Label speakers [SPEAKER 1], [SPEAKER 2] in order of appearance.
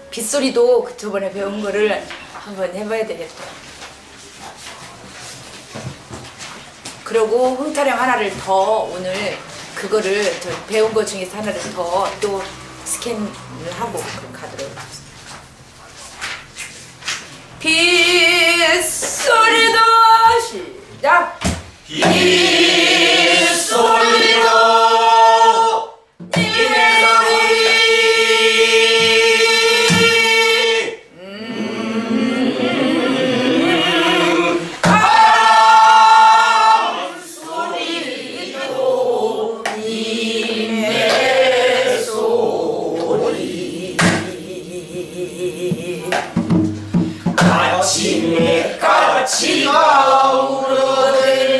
[SPEAKER 1] 빗소리도 저번에 배운 거를 한번 해봐야 되겠다. 그리고 흥타령 하나를 더 오늘 그거를 저 배운 거 중에서 하나를 더 또 스캔을 하고 그럼 가도록 하겠습니다. 빗소리도 시작!
[SPEAKER 2] 빗소리도 님의 소리 판소리도 님의 소리 아침에 까치가 울어대는